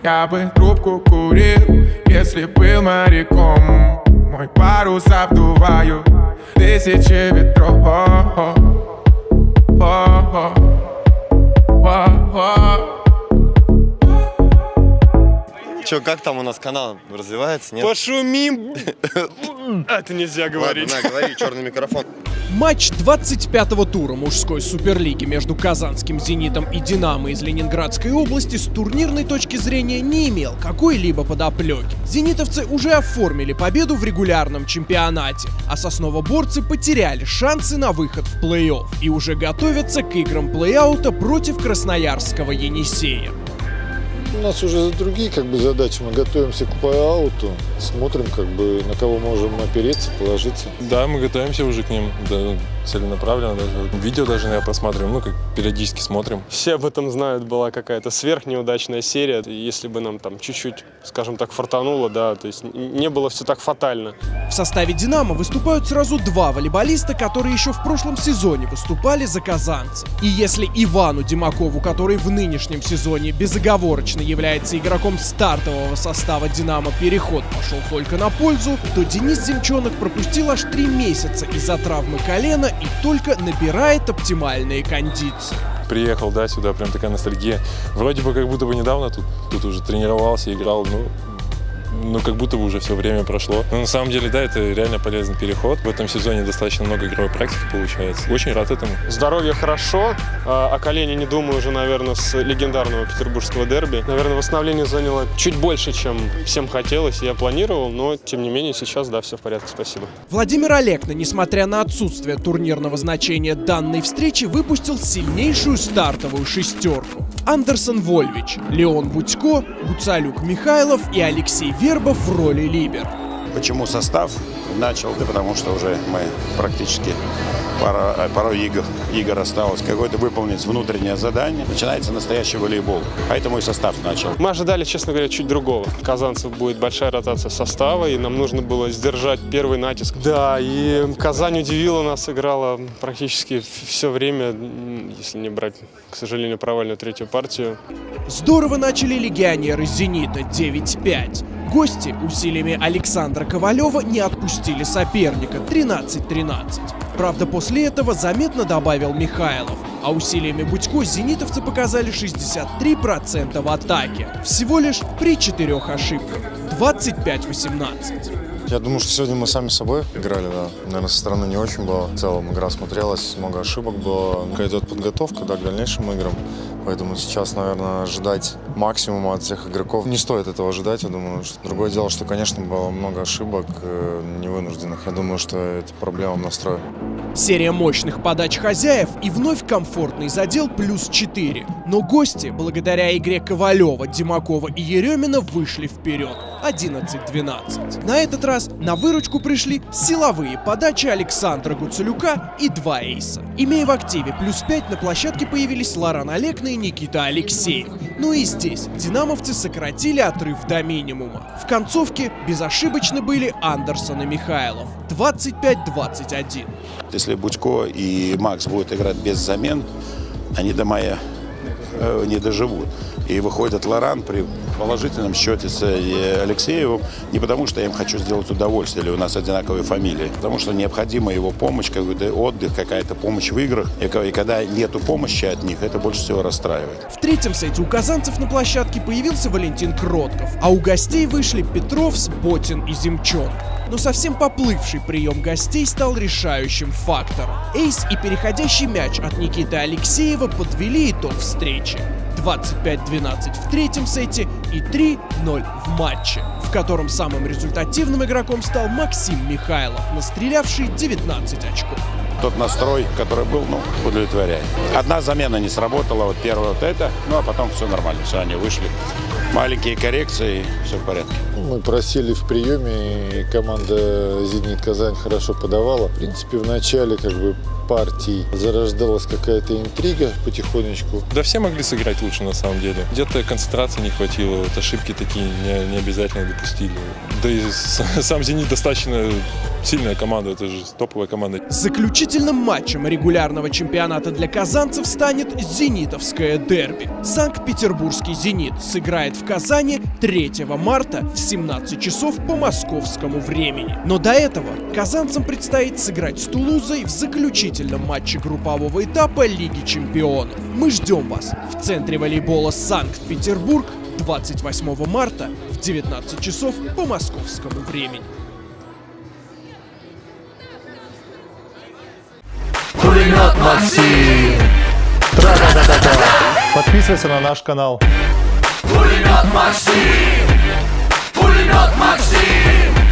Я бы трубку курил, если был моряком. Мой парус обдуваю тысячи ветров. Че, как там у нас канал развивается? Нет? Пошумим! Это нельзя говорить. Ладно, на, говори, черный микрофон. Матч 25-го тура мужской суперлиги между казанским «Зенитом» и «Динамо» из Ленинградской области с турнирной точки зрения не имел какой-либо подоплеки. Зенитовцы уже оформили победу в регулярном чемпионате, а сосновоборцы потеряли шансы на выход в плей-офф и уже готовятся к играм плей-аута против красноярского «Енисея». У нас уже другие задачи. Мы готовимся к плей-ауту, смотрим, на кого можем опереться, положиться. Да, мы готовимся уже к ним, да, целенаправленно. Даже. Видео даже я просматриваем, как периодически смотрим. Все об этом знают, была какая-то сверхнеудачная серия. Если бы нам там чуть-чуть, скажем так, фартануло, да, то есть не было все так фатально. В составе «Динамо» выступают сразу два волейболиста, которые еще в прошлом сезоне выступали за казанцев. И если Ивану Димакову, который в нынешнем сезоне безоговорочно является игроком стартового состава «Динамо», переход пошел только на пользу, то Денис Земчонок пропустил аж 3 месяца из-за травмы колена и только набирает оптимальные кондиции. Приехал, да, сюда, прям такая ностальгия. Вроде бы как будто бы недавно тут уже тренировался, играл, ну как будто бы уже все время прошло. Но на самом деле, да, это реально полезный переход. В этом сезоне достаточно много игровой практики получается. Очень рад этому. Здоровье хорошо, о колене не думаю уже, наверное, с легендарного петербургского дерби. Наверное, восстановление заняло чуть больше, чем всем хотелось, я планировал, но тем не менее сейчас, да, все в порядке, спасибо. Владимир Олекна, несмотря на отсутствие турнирного значения данной встречи, выпустил сильнейшую стартовую шестерку. Андерсон Вольвич, Леон Будько, Гуцалюк Михайлов и Алексей Вербов в роли либер. Почему состав начал? Да потому что уже мы практически пару игр осталось. Какое-то выполнить внутреннее задание. Начинается настоящий волейбол. Поэтому и состав начал. Мы ожидали, честно говоря, чуть другого. Казанцев будет большая ротация состава, и нам нужно было сдержать первый натиск. Да, и Казань удивила нас, играла практически все время, если не брать, к сожалению, провальную третью партию. Здорово начали легионеры «Зенита» 9-5. Гости усилиями Александра Ковалева не отпустили соперника 13-13. Правда, после этого заметно добавил Михайлов, а усилиями Будько зенитовцы показали 63% в атаке. Всего лишь при 4 ошибках. 25-18. Я думаю, что сегодня мы сами с собой играли, да. Наверное, со стороны не очень было. В целом игра смотрелась, много ошибок было. Идет подготовка, да, к дальнейшим играм. Поэтому сейчас, наверное, ожидать максимума от всех игроков. Не стоит этого ожидать, я думаю. Другое дело, что, конечно, было много ошибок невынужденных. Я думаю, что это проблема в настрое. Серия мощных подач хозяев и вновь комфортный задел +4. Но гости, благодаря игре Ковалева, Димакова и Еремина, вышли вперед 11-12. На этот раз на выручку пришли силовые подачи Александра Гуцалюка и 2 эйса. Имея в активе +5, на площадке появились Лоран Олекна и Никита Алексеев. Ну и здесь динамовцы сократили отрыв до минимума. В концовке безошибочно были Андерсон и Михайлов. 25-21. Если Будько и Макс будут играть без замен, они до мая не доживут. И выходит Лоран при положительном счете с Алексеевым не потому, что я им хочу сделать удовольствие, или у нас одинаковые фамилии, потому что необходима его помощь, какой-то отдых, какая-то помощь в играх. И когда нету помощи от них, это больше всего расстраивает. В третьем сете у казанцев на площадке появился Валентин Кротков, а у гостей вышли Петровс, Ботин и Земчонок. Но совсем поплывший прием гостей стал решающим фактором. Эйс и переходящий мяч от Никиты Алексеева подвели итог встречи. 25-12 в третьем сете и 3-0 в матче, в котором самым результативным игроком стал Максим Михайлов, настрелявший 19 очков. Тот настрой, который был, удовлетворяет. Одна замена не сработала, вот первая вот эта, а потом все нормально, все, они вышли. Маленькие коррекции, все в порядке. Мы просели в приеме, и команда «Зенит Казань» хорошо подавала. В принципе, в начале партий зарождалась какая-то интрига потихонечку. Да все могли сыграть лучше на самом деле. Где-то концентрации не хватило, вот ошибки такие не обязательно допустили. Да и сам «Зенит» достаточно сильная команда, это же топовая команда. Заключительным матчем регулярного чемпионата для казанцев станет зенитовское дерби. Санкт-Петербургский «Зенит» сыграет в Казани 3 марта в 17 часов по московскому времени. Но до этого казанцам предстоит сыграть с Тулузой в заключительном матче группового этапа Лиги Чемпионов. Мы ждем вас в центре волейбола Санкт-Петербург 28 марта в 19 часов по московскому времени. Пулемет Максим! Подписывайся на наш канал. Пулемет Максим! Пулемет Максим!